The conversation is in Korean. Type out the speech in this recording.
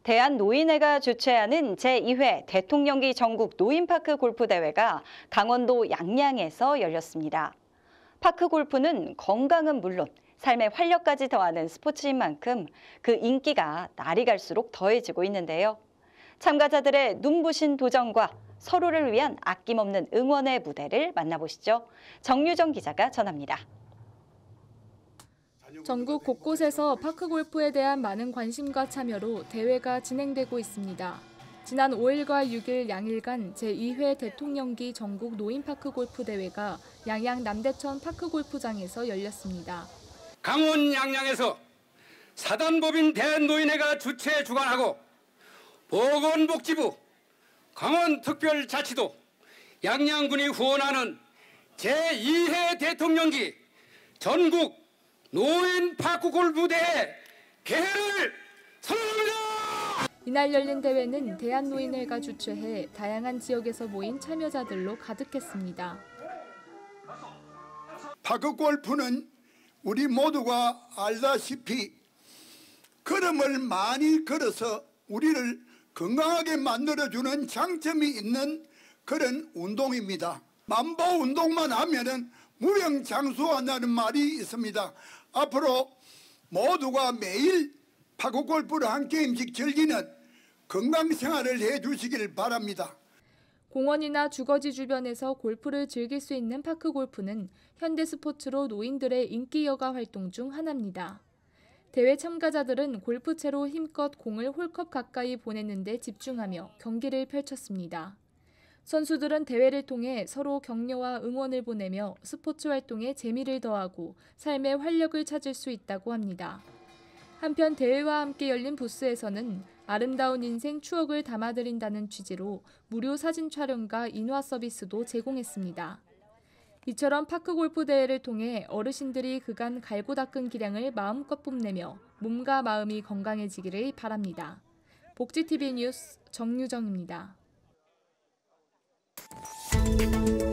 대한노인회가 주최하는 제2회 대통령기 전국 노인파크 골프대회가 강원도 양양에서 열렸습니다. 파크 골프는 건강은 물론 삶의 활력까지 더하는 스포츠인 만큼 그 인기가 날이 갈수록 더해지고 있는데요. 참가자들의 눈부신 도전과 서로를 위한 아낌없는 응원의 무대를 만나보시죠. 정유정 기자가 전합니다. 전국 곳곳에서 파크골프에 대한 많은 관심과 참여로 대회가 진행되고 있습니다. 지난 5일과 6일 양일간 제2회 대통령기 전국 노인파크골프 대회가 양양 남대천 파크골프장에서 열렸습니다. 강원 양양에서 사단법인 대한노인회가 주최 주관하고 보건복지부, 강원특별자치도, 양양군이 후원하는 제2회 대통령기 전국 노인파크골프대회 개회를 선언합니다. 이날 열린 대회는 대한노인회가 주최해 다양한 지역에서 모인 참여자들로 가득했습니다. 파크골프는 우리 모두가 알다시피 걸음을 많이 걸어서 우리를 건강하게 만들어주는 장점이 있는 그런 운동입니다. 만보 운동만 하면은 무병장수한다는 말이 있습니다. 앞으로 모두가 매일 파크골프를 한 게임씩 즐기는 건강생활을 해주시길 바랍니다. 공원이나 주거지 주변에서 골프를 즐길 수 있는 파크골프는 현대 스포츠로 노인들의 인기 여가 활동 중 하나입니다. 대회 참가자들은 골프채로 힘껏 공을 홀컵 가까이 보내는 데 집중하며 경기를 펼쳤습니다. 선수들은 대회를 통해 서로 격려와 응원을 보내며 스포츠 활동에 재미를 더하고 삶의 활력을 찾을 수 있다고 합니다. 한편 대회와 함께 열린 부스에서는 아름다운 인생 추억을 담아드린다는 취지로 무료 사진 촬영과 인화 서비스도 제공했습니다. 이처럼 파크골프 대회를 통해 어르신들이 그간 갈고 닦은 기량을 마음껏 뽐내며 몸과 마음이 건강해지기를 바랍니다. 복지TV 뉴스 정유정입니다.